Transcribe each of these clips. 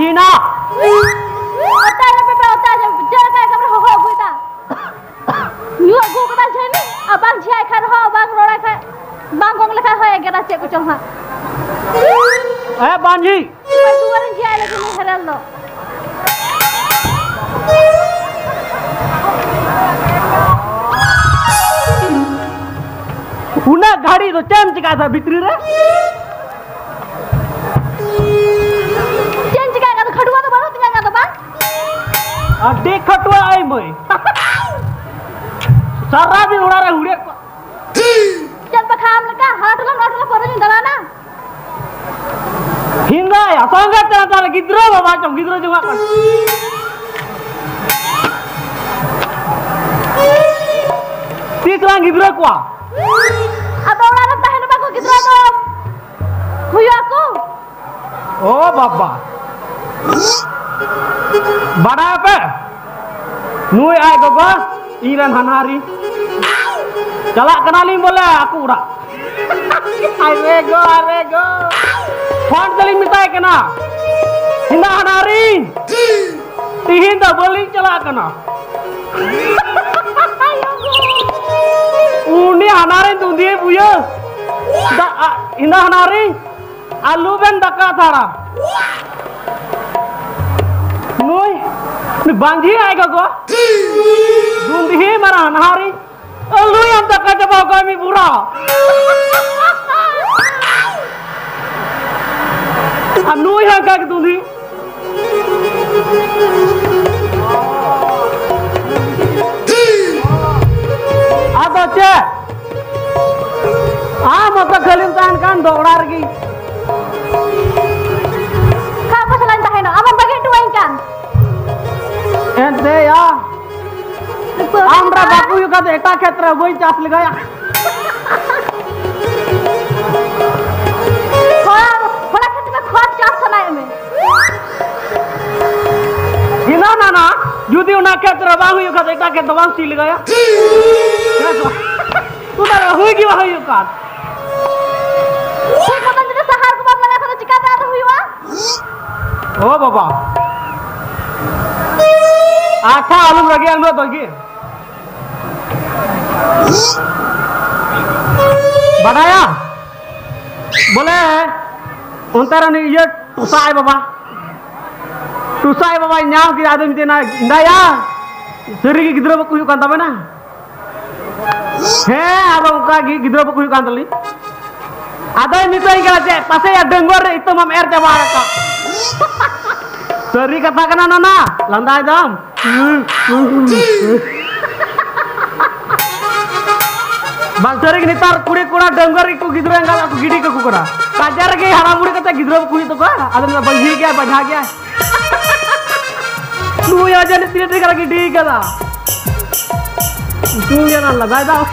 banjina. Otak aja pepe otak aja. Jangan kayak kamu ho kita. Nyuak gua kita jadi. Abang ciai kan ho, abang roda kan. Bang kong lekah ho ya kita cek kucing ha. Banji. Itu orang ciai lagi ni heran lo. Una गाड़ी तो charm चिका था भीतरी रे charm चिका का तो खटुआ तो बारो तिंगा का तो बा देख खटुआ आई मैं सारा दिन उड़ा रहा हुड़े चल बखाम लगा हाटला नोटला पर नहीं दलाना हिंगा या संगत तेरा गिद्रो बाबा चम गिद्रो जुगा कर तीसरा गिद्रो कुआ अब orang tahan apa kok gitu dong? Huyu aku. Oh बाबा बड़ा पे नुई आए गोगो इरन हनारी चला केनाली बोले aku udah अरे गो फोन तली मिताय केना हिंदा हनारी तिहिन दा बोली चला केना uni hanarin tuh dia buya indah hanari alu ben daka thara nuy ni banji ay go dundi mara hanari alu yang daka jaba kami pura anu yang kag dundi atau cek masa galim tahan kan dolar lagi Kau selain tahan abang bagi duain kan ente ya amra bapu juga eta ketra boy cas legaya Hola kita khot cas sanai me gina nana judi una ketra bangu juga eta ketra bang si legaya tu dah hui ki hui kan Oh बाबा अच्छा आलू लगे आलू तो की बढ़ाया बोले उनतारा ने ये टुसाए बाबा न्याम की आदमी देना इंदा या सरी की गिद्रो बकु युकान तबे ना हे अब उनका गिद्रो बकु युकान तली ada nitai kala pase ya denggor itu mam RT baraka seri katakan nana landai dam bang seri gini tar kuri kura denggor iku gidro yang aku gidi ke kukura kajar ke haram mudi kata gidro kuri itu ka ada na bagi gya bajha gya lu ya jadi tidak kala gidi kala itu ya na lagai dam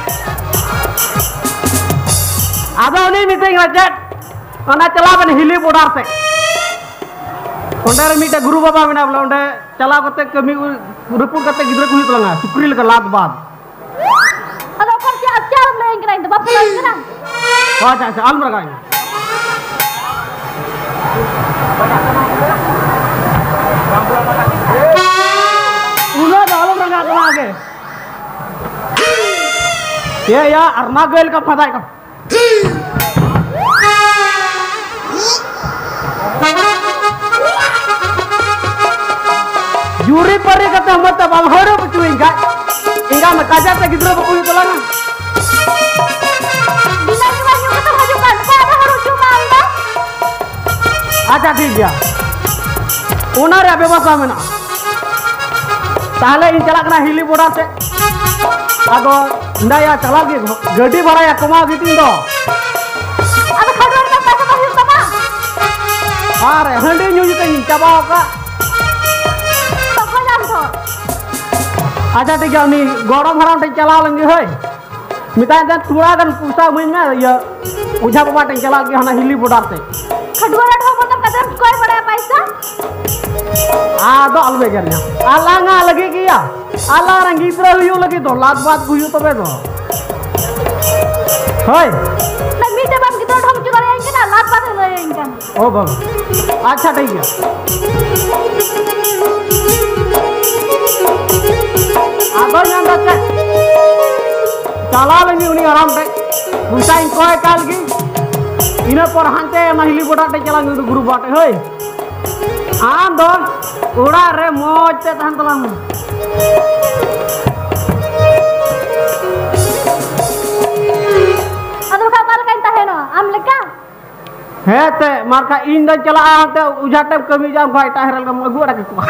ada ini meeting rajat, mana celah kan hili bodar se. Ondar meeting guru bapa mana bola ondar celah kate kami report kate gidra kuhi tulanga, Sukril ke lat bad. Ada kerja ajar melayan kena itu bapa lagi kena. Wah cak al mereka ini. Ulah dah al mereka kena lagi. Ya armagel ka padai ka. Juri pari kata mata bang horo becu inga makaja ta gidro baku itu lana Bila cuma nyuka kata majukan pada harus cuma anda acha ठीक गया owner है व्यवस्था में ना ताले इन चला कना हिली बोड़ा से आगो इंदा या चला के गड्डी भरा या कमा गिटिन दो ada khadron में पैसा बहिर sama अरे हंडी न्यूज ते चाबा का अच्छा ठीक है नी गरम हराम टे चला लेंगे है मिताई जन थोड़ा गन पूसा मुझ में ये उझा बाबा टे चला के हना हिली बोडार से खडुआ ढो मतलब कदम कोई बड़ा पैसा दो अलबे करना आलांगा लगे किया आला रंगी तरह हुई लगे तो लात बात हुई तो बे तो है ना मीठे बाप की तरह हम चुका रहे हैं ना लात बात ले इनकन ओ बाबा अच्छा ठीक है आदो yang baca चला लेंगे उन्हीं आराम पे उनका इनको है काल की इन्हें पर हंते महिली बोटा टे चला गए गुरु बाटे होय आम दो उड़ा रे मौज ते तहन तलाम अदो का माल काइन ताहेनो आम लेका हे ते मारका इन द चला ते उजाटे कमी जाम भाई ताहरल का मगु अड़ा को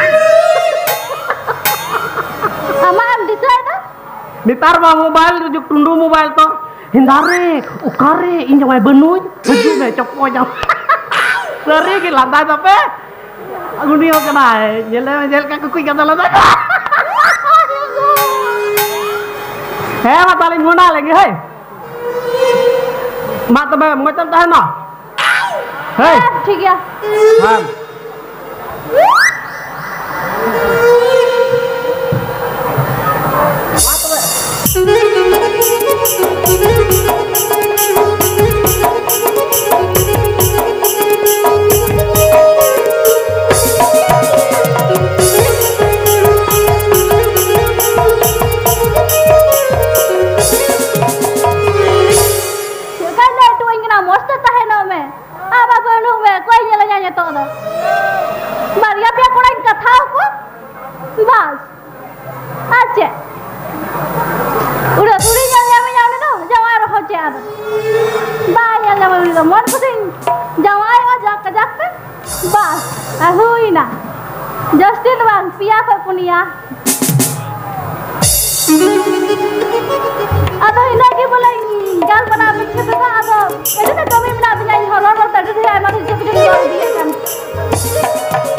ama am decide नितार बा मोबाइल जो टुंडू मोबाइल तो हिंदारे उकारे इन जमाय बनुज हजू में चप्पो जाम सरी की लांदा जपे अगुनी हो कना है जेले में जेल का कुछ कता लदा है बताली मुंडा लेंगे है मत में मचल है ना है ठीक है हां Maria pia kurang kata aku, bas, aja. Udah tuli yang itu, jangan roh jar. Bayar yang itu, mau pusing, jangan aja kejak, bas, aku ina. Justin bang, pia punya. Atau ini lagi boleh gal pernah bikin apa? Atau itu kami pernah bikin horor tadi dia emang itu dia kan.